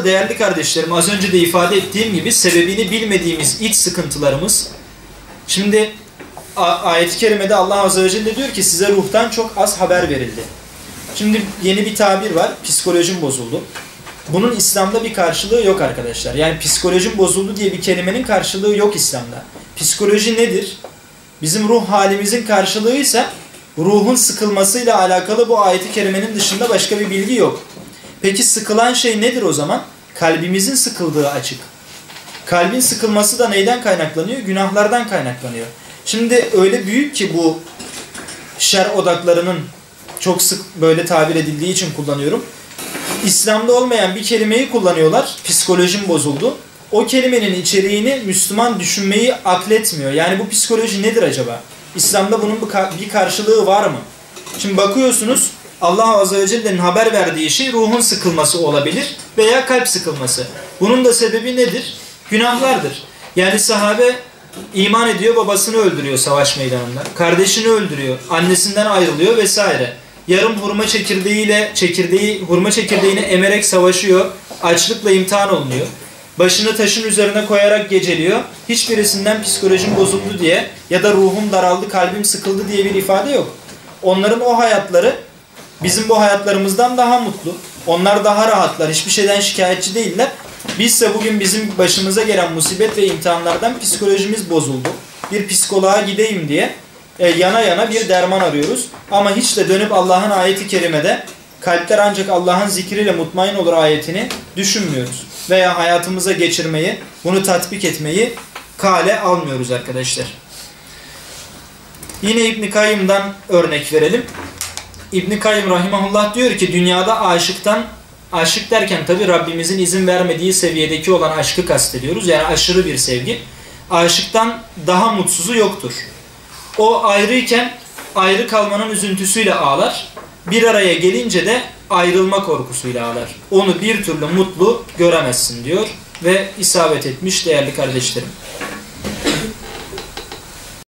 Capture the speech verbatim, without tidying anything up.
değerli kardeşlerim, az önce de ifade ettiğim gibi sebebini bilmediğimiz iç sıkıntılarımız. Şimdi ayet-i kerimede Allah Azze ve Celle diyor ki size ruhtan çok az haber verildi. Şimdi yeni bir tabir var, psikolojim bozuldu. Bunun İslam'da bir karşılığı yok arkadaşlar. Yani psikolojim bozuldu diye bir kelimenin karşılığı yok İslam'da. Psikoloji nedir? Bizim ruh halimizin karşılığıysa ruhun sıkılmasıyla alakalı bu ayet-i kerimenin dışında başka bir bilgi yok. Peki sıkılan şey nedir o zaman? Kalbimizin sıkıldığı açık. Kalbin sıkılması da neyden kaynaklanıyor? Günahlardan kaynaklanıyor. Şimdi öyle büyük ki bu şer odaklarının çok sık böyle tabir edildiği için kullanıyorum. İslam'da olmayan bir kelimeyi kullanıyorlar. Psikolojim bozuldu. O kelimenin içeriğini Müslüman düşünmeyi akletmiyor. Yani bu psikoloji nedir acaba? İslam'da bunun bir karşılığı var mı? Şimdi bakıyorsunuz Allah Azze ve Celle'nin haber verdiği şey ruhun sıkılması olabilir veya kalp sıkılması. Bunun da sebebi nedir? Günahlardır. Yani sahabe iman ediyor, babasını öldürüyor savaş meydanında. Kardeşini öldürüyor, annesinden ayrılıyor vesaire. Yarım hurma çekirdeğiyle çekirdeği hurma çekirdeğini emerek savaşıyor. Açlıkla imtihan olunuyor. Başını taşın üzerine koyarak geceliyor. Hiçbirisinden psikolojim bozuldu diye ya da ruhum daraldı, kalbim sıkıldı diye bir ifade yok. Onların o hayatları bizim bu hayatlarımızdan daha mutlu. Onlar daha rahatlar. Hiçbir şeyden şikayetçi değiller. Bizse bugün bizim başımıza gelen musibet ve imtihanlardan psikolojimiz bozuldu. Bir psikoloğa gideyim diye e, yana yana bir derman arıyoruz. Ama hiç de dönüp Allah'ın ayeti kerimede kalpler ancak Allah'ın zikriyle mutmain olur ayetini düşünmüyoruz. Veya hayatımıza geçirmeyi, bunu tatbik etmeyi kale almıyoruz arkadaşlar. Yine İbn Kayyım'dan örnek verelim. İbn Kayyım rahimahullah diyor ki dünyada aşıktan, aşık derken tabi Rabbimizin izin vermediği seviyedeki olan aşkı kastediyoruz. Yani aşırı bir sevgi. Aşıktan daha mutsuzu yoktur. O ayrıyken ayrı kalmanın üzüntüsüyle ağlar. Bir araya gelince de ayrılma korkusuyla ağlar. Onu bir türlü mutlu göremezsin diyor ve isabet etmiş değerli kardeşlerim.